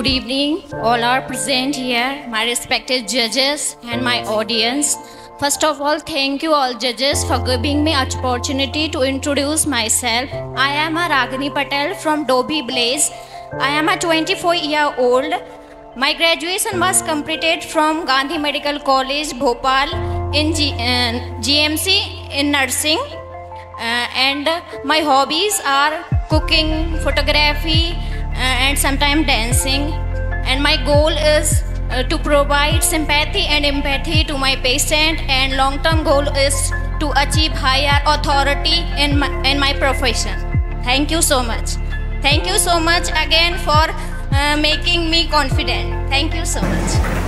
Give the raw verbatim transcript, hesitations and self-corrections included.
Good evening, all are present here, my respected judges and my audience. First of all, thank you all judges for giving me opportunity to introduce myself. I am a Ragini Patel from Dobhi Blaze. I am a twenty-four year old. My graduation was completed from Gandhi Medical College, Bhopal in G uh, G M C in nursing. Uh, and my hobbies are cooking, photography, uh, and sometimes dancing. And my goal is uh, to provide sympathy and empathy to my patient, and long-term goal is to achieve higher authority in my, in my profession. Thank you so much. Thank you so much again for uh, making me confident. Thank you so much.